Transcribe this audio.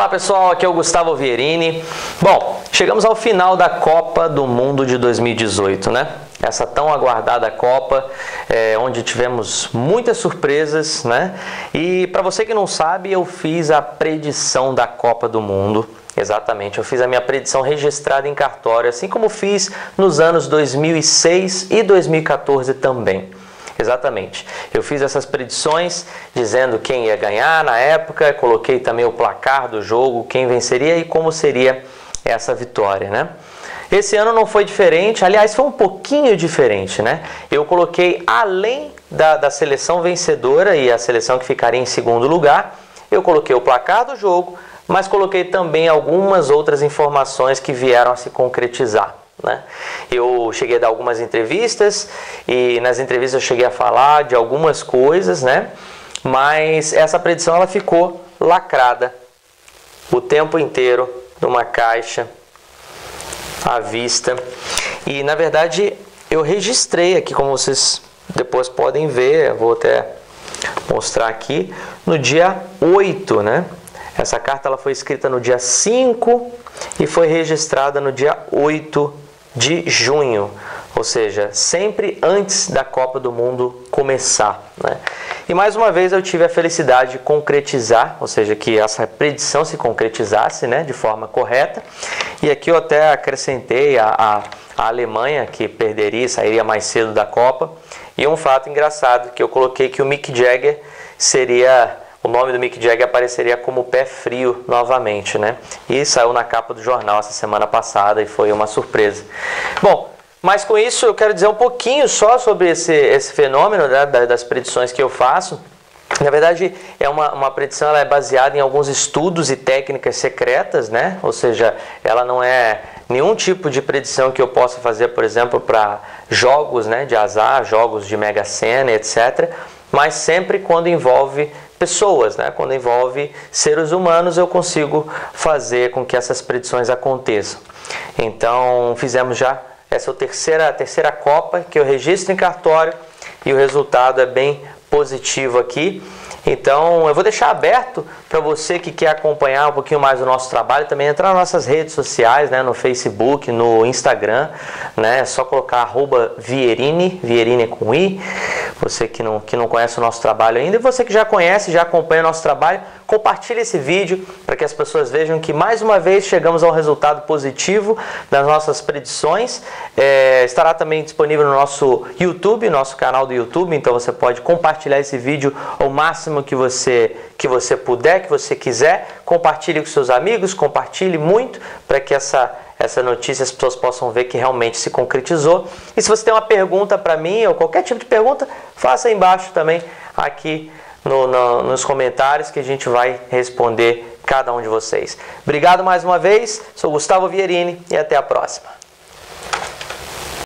Olá pessoal, aqui é o Gustavo Vierini. Bom, chegamos ao final da Copa do Mundo de 2018, né? Essa tão aguardada Copa, onde tivemos muitas surpresas, né? E para você que não sabe, eu fiz a predição da Copa do Mundo. Exatamente, eu fiz a minha predição registrada em cartório, assim como fiz nos anos 2006 e 2014 também. Exatamente, eu fiz essas predições dizendo quem ia ganhar na época, coloquei também o placar do jogo, quem venceria e como seria essa vitória, né? Esse ano não foi diferente, aliás, foi um pouquinho diferente, né? Eu coloquei, além da seleção vencedora e a seleção que ficaria em segundo lugar, eu coloquei o placar do jogo, mas coloquei também algumas outras informações que vieram a se concretizar, né? Eu cheguei a dar algumas entrevistas e nas entrevistas eu cheguei a falar de algumas coisas, né? Mas essa predição ela ficou lacrada o tempo inteiro numa caixa à vista. E na verdade eu registrei aqui, como vocês depois podem ver, eu vou até mostrar aqui, no dia 8, né? Essa carta ela foi escrita no dia 5 e foi registrada no dia 8 de junho, ou seja, sempre antes da Copa do Mundo começar, né? E mais uma vez eu tive a felicidade de concretizar, ou seja, que essa predição se concretizasse, né, de forma correta. E aqui eu até acrescentei a Alemanha, que perderia, sairia mais cedo da Copa. E um fato engraçado, que eu coloquei que o Mick Jagger seria... O nome do Mick Jagger apareceria como Pé Frio novamente, né? E saiu na capa do jornal essa semana passada e foi uma surpresa. Bom, mas com isso eu quero dizer um pouquinho só sobre esse fenômeno, né, das predições que eu faço. Na verdade, é uma predição, ela é baseada em alguns estudos e técnicas secretas, né? Ou seja, ela não é nenhum tipo de predição que eu possa fazer, por exemplo, para jogos, né, de azar, jogos de Mega Sena, etc. Mas sempre quando envolve pessoas, né? Quando envolve seres humanos, eu consigo fazer com que essas predições aconteçam. Então, fizemos já essa terceira Copa que eu registro em cartório e o resultado é bem positivo aqui. Então, eu vou deixar aberto para você que quer acompanhar um pouquinho mais o nosso trabalho, também entrar nas nossas redes sociais, né, no Facebook, no Instagram, né, é só colocar @Vierini, Vierini com I, você que não conhece o nosso trabalho ainda, e você que já conhece, já acompanha o nosso trabalho, compartilhe esse vídeo para que as pessoas vejam que mais uma vez chegamos ao resultado positivo das nossas predições. Estará também disponível no nosso YouTube, nosso canal do YouTube, então você pode compartilhar esse vídeo ao máximo que você puder, que você quiser. Compartilhe com seus amigos, compartilhe muito para que essa notícia as pessoas possam ver que realmente se concretizou. E se você tem uma pergunta para mim ou qualquer tipo de pergunta, faça aí embaixo também aqui nos comentários que a gente vai responder cada um de vocês. Obrigado mais uma vez, sou Gustavo Vierini e até a próxima.